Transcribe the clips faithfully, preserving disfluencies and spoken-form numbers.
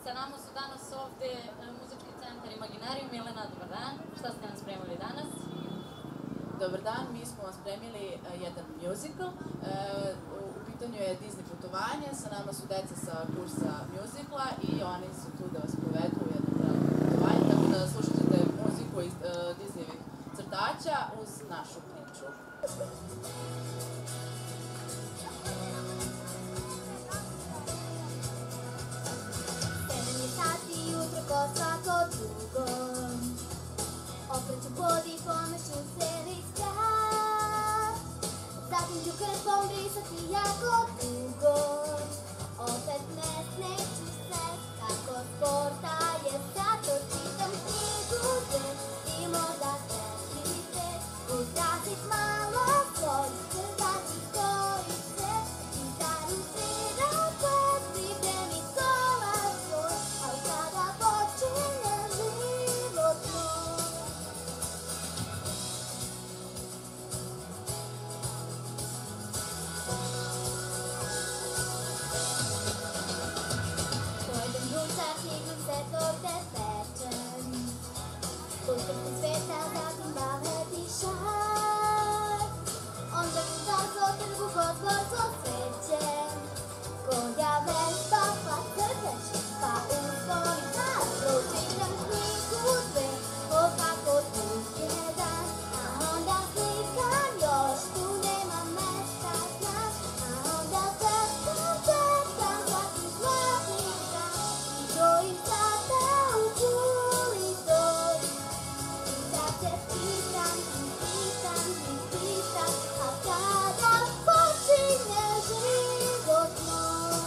Sa nama su danas ovde muzički centar Imaginarium. Milena, dobar dan. Šta ste nam spremili danas? Dobar dan, mi smo vam spremili jedan musical. U pitanju je Disney putovanje, sa nama su deca sa kursa musicala i oni su tu da vas povedu u jednom prelepu putovanje, tako da slušat ćete muziku iz Disneyevih crtača uz našu priču. Sedam je sati jutro ko svako drugo, okreću vodi, pomešu se liska. Zatim ću krpom brisati jako dugo, opet ne sneću se kako sporta je. Zato čitam knjigu gde i možda sretite utrasit malo svoj crtači koji se gitaru svira koje pripremi kola svoj, al kada počinje život moj. Pojedem ručak, igram se dok te pečem, utrpim sveta, zatim baleti šar. Onda ću brzo trgu god brzo srećem, koja vespa pa crteš, pa uzvolim nas. Pročitam knjigu dve, o kako dug je dan, a onda slikam još, tu nema mesta znaš. A onda pevkam, pevkam, zatim zlatni dan i brojim sata u kuli toj. I sad se pitam, i pitam, i pitam, a kada počinje život moj?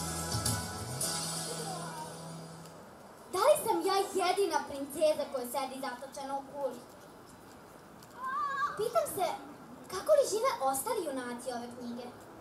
Da li sam ja jedina princeza koja sedi zatočena u kuli? Pitam se, kako li žive ostali junaci ove knjige?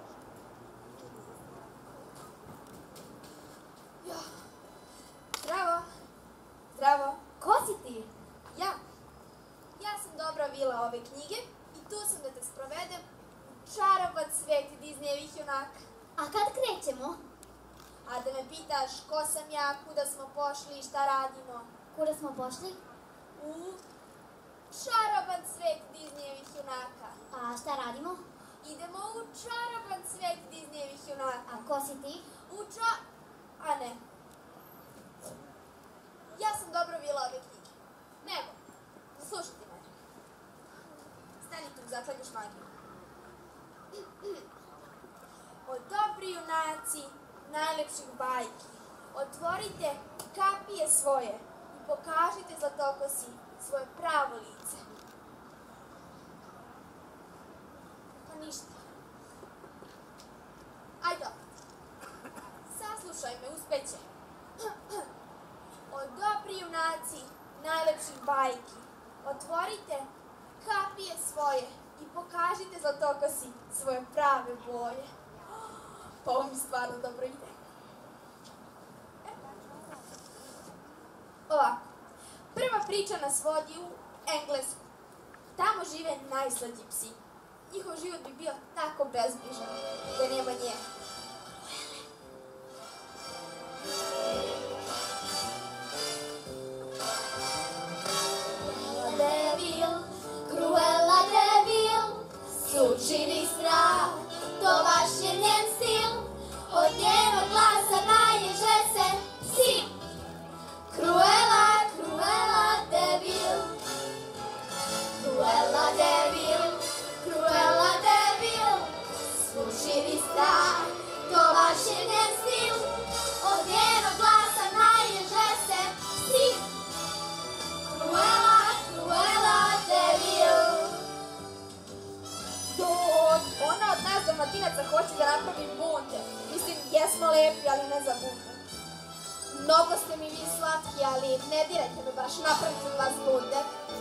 Zdravo. Zdravo. Ko si ti? Ja. Ja sam dobra vila ove knjige i tu sam da te sprovedem u čaroban svet Disneyevih junaka. A kad krećemo? A da me pitaš ko sam ja, kuda smo pošli i šta radimo? Kuda smo pošli? U čaroban svet Disneyevih junaka. A šta radimo? Idemo u čaroban svet Disneyevih junaka. A ko si ti? U ča... A ne. Ja sam dobro vila ove knjige. Nego, slušajte mene. Stani tu, zaklanjaš magiju. O dobri junaci, najlepših bajki, otvorite kapije svoje i pokažite Zlatokosi svoje pravo lice. Pa ništa. Ajde opet. Saslušaj me, uspeće. O dobri junaci, najlepših bajki, otvorite kapije svoje i pokažite Zlatokosi svoje prave boje. Pa ovo mi stvarno dobro ide. Ovako, prva priča nas vodi u Englesku. Tamo žive najslađi psi. Njihov život bi bio tako bezbrižan da nema nje. Devil, Cruella Devil, sučini strah, to baš je njen stil, od njenog glasa naježe se psi. Cruella, Cruella Devil, Cruella Devil, Cruella Devil, sučini strah, to baš je njen stil, od njenog glasa naježe se psi. Cruella, Cruella Devil. Dok ona od nas dalmatinaca hoće da napravi bunde. Mislim, jesmo lepi, ali ne za bunde. Mnogo ste mi vi slatki, ali ne dirajte me baš, napravite od vas bunde.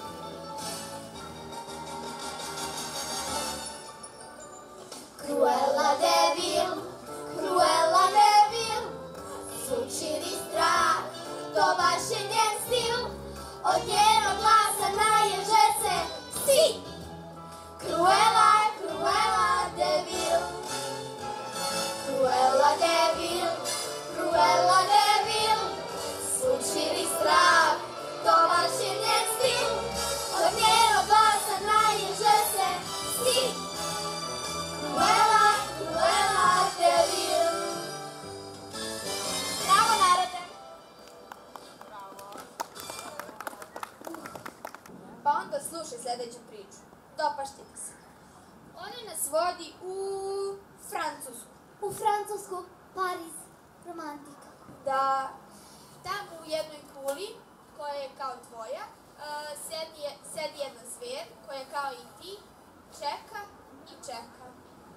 Cruella Devil, Cruella Devil, sučini strah, to baš je njen stil, od njenog glasa naježe se psi. Cruella, Cruella Devil, Cruella Devil, Cruella Devil, Slušaj sljedeću priču. Dopašćete se. Oni nas vodi u Francusku. U Francusku, Pariz, romantika. Da tamo u jednoj kuli, koja je kao tvoja, uh, sedi, sedi jedna zver koja je kao i ti, čeka i čeka.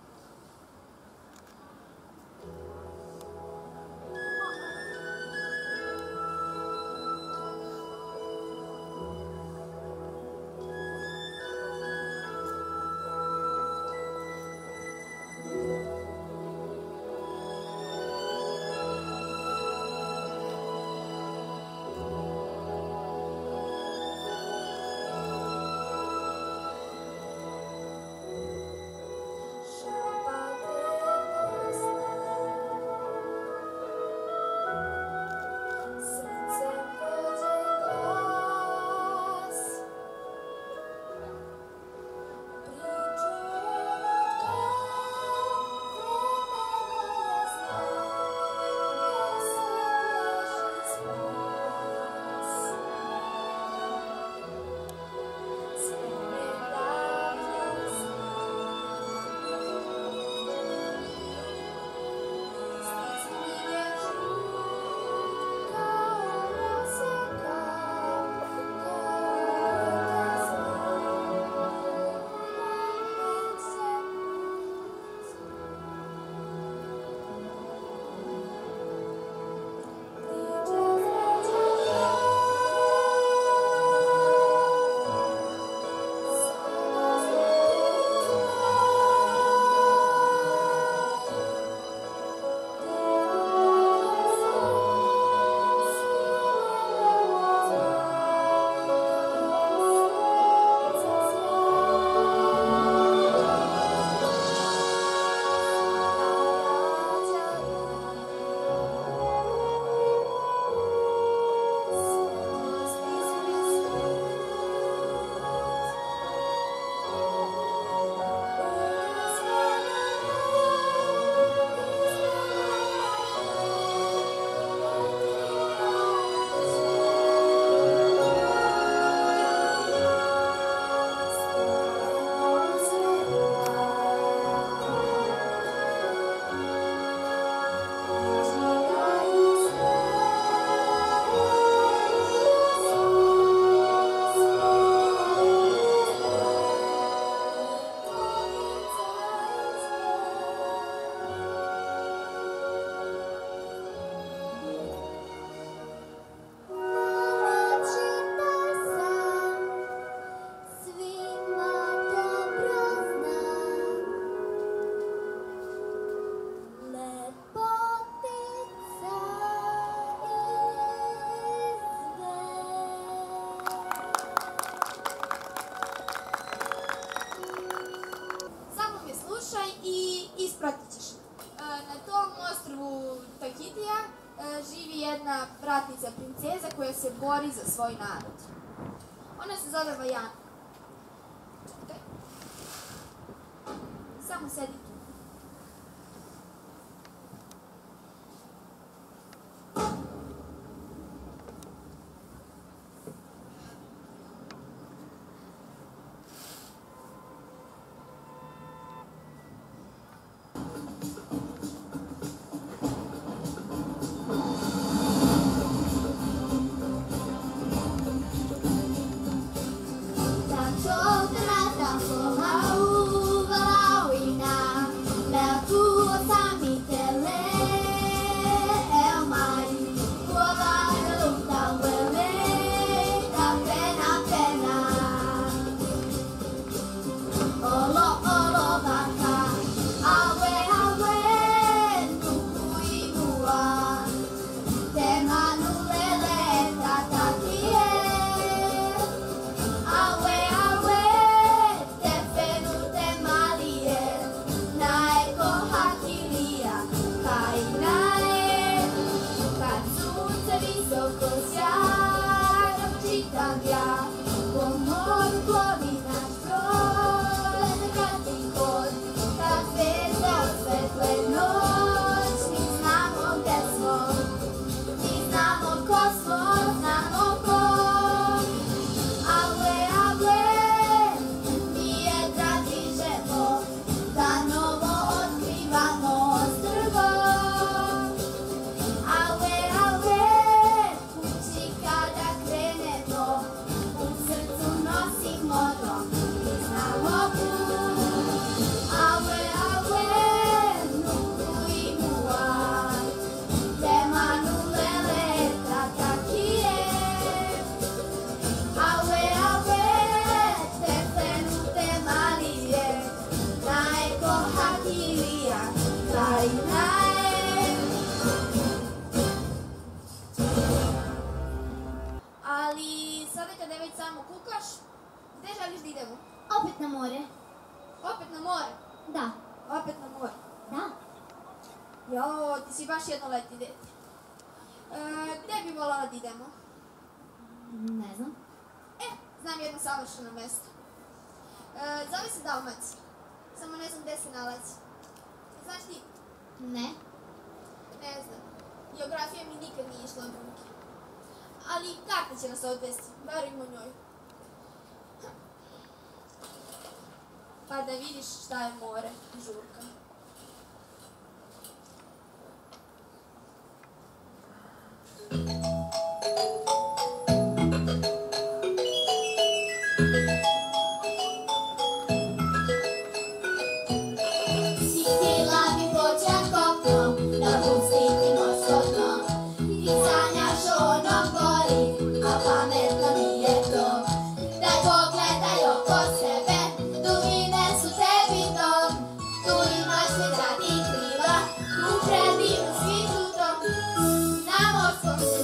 jedna vratnica princeza koja se bori za svoj narod. Ona se zove Vajana. Čekaj. Samo sedi tu. Tanto trata como a uva lauina. kada već samo kukaš, gde želiš da idemo? Opet na more. Opet na more? Da. Opet na more? Da. Jo, ti si baš jedno leti dete. E, gde bi voljela da idemo? Ne znam. E, znam jedno savršeno mesto. E, zove se Dalmacija. Samo ne znam gde se nalazi. Znaš ti? Ne. Ne znam. Geografija mi nikad nije išla od ruke. Ali karta će nas odvesti, verujmo njoj. Pa da vidiš šta je more, žurka. Na morskom